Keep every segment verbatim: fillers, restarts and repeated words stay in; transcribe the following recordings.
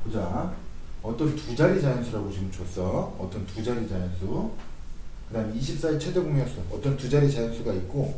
보자. 어떤 두 자리 자연수라고 지금 줬어. 어떤 두 자리 자연수. 그 다음에 이십사의 최대 공약수. 어떤 두 자리 자연수가 있고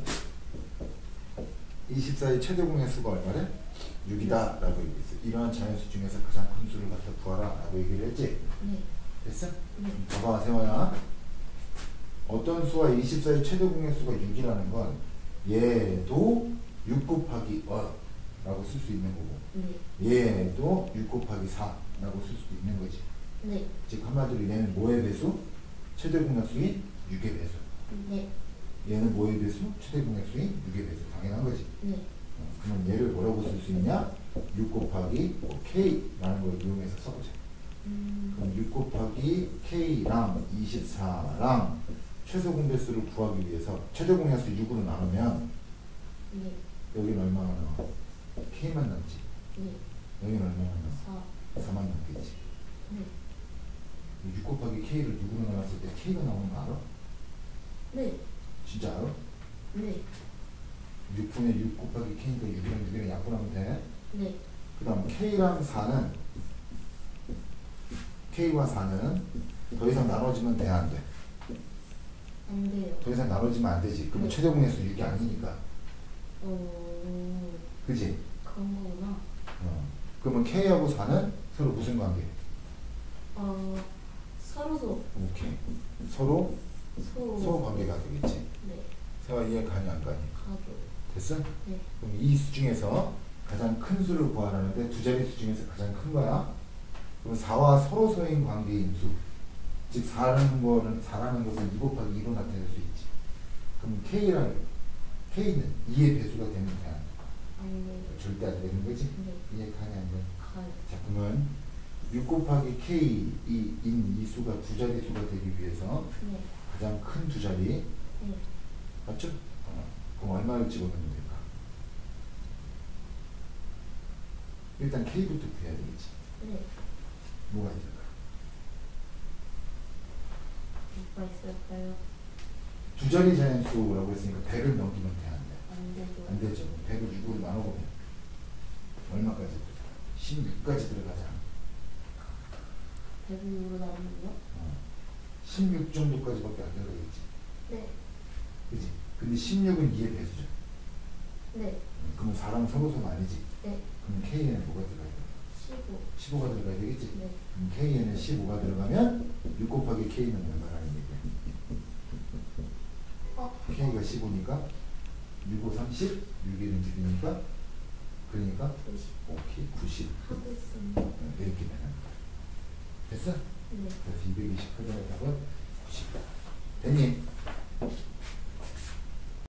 이십사의 최대 공약수가 얼마래? 육이다 라고 얘기했어. 이러한 자연수 중에서 가장 큰 수를 갖다 구하라 라고 얘기를 했지? 네. 됐어? 네. 봐봐 세원아. 어떤 수와 이십사의 최대 공약수가 육이라는 건 얘도 육 곱하기 어 라고 쓸 수 있는 거고 네. 얘도 육 곱하기 사 라고 쓸 수도 있는 거지. 네. 즉 한마디로 얘는 뭐의 배수? 최대 공약수인 육의 배수. 네. 얘는 뭐의 배수? 최대 공약수인 육의 배수. 당연한 거지. 네. 어, 그럼 얘를 뭐라고 쓸 수 있냐? 육 곱하기 K라는 걸 이용해서 써보자. 음. 그럼 육 곱하기 K랑 이십사랑 최소 공배수를 구하기 위해서 최대 공약수 육으로 나누면 네. 여기는 얼마나 나와? K만 남지. 네. 여기는 얼마나 나와? 사. 사만 남겠지. 네. 육 곱하기 K를 육으로 나눴을 때 K가 나오는 거 알아? 네. 진짜 알아? 네. 육분의 육 곱하기 K니까 육이랑 육이랑 약분하면 돼. 네. 그 다음 K랑 사는 K와 사는 더 이상 나눠지면 돼, 안 돼? 안 돼요. 더 이상 나눠지면 안 되지. 그러면 네. 최대 공약수 육이 아니니까. 어. 그지? 그런 거구나. 어. 그러면 K하고 사는 서로 무슨 관계? 어. 서로서 오케이. 서로 서로. 서로 관계가 되겠지. 네. 세와 이해 가니 안 가니? 가죠. 됐어? 네. 그럼 이 수 중에서 가장 큰 수를 구하라는데 두 자리 수 중에서 가장 큰 거야. 그럼 사와 서로서인 관계인 수. 즉 사라는 거는 사라는 것은 이 곱하기 이로 나타낼 수 있지. 그럼 K랑 K는 이의 배수가 되면 돼. 안 돼요. 절대 안 되는 거지. 네. 이해 가니 안 돼? 가요. 자 그러면 육 곱하기 K인 이 수가 두 자리 수가 되기 위해서 네. 가장 큰 두 자리 네. 맞죠? 어. 그럼 얼마를 집어넣으면 될까? 일단 K부터 구해야 되겠지. 네. 뭐가 있을까? 뭐가 있을까요? 두 자리 자연수라고 했으니까 백을 넘기면 돼, 안 돼? 안 되죠. 안 되죠. 백을 육으로 나눠보면 얼마까지 들어가? 십육까지 들어가잖아. 백으로 나누면요? 어. 십육 정도까지밖에 안 들어가겠지. 네. 그지? 근데 십육은 이의 배수죠. 네. 그러면 사람 서로서는 아니지. 네. 그럼 K에는 뭐가 들어가야 돼? 십오. 십오가 들어가야 되겠지? 네. 그럼 K에는 십오가 들어가면 육 곱하기 K는 얼마라는 얘기야? 어. K가 십오니까 육, 오, 삼십, 육, 일은 육이니까 그러니까 구십. 오케이 구십 하고 있습니다. 이렇게 되는 거야. 됐어? 네. 그래서 이백이십 표정의 답은 구십. 됐니?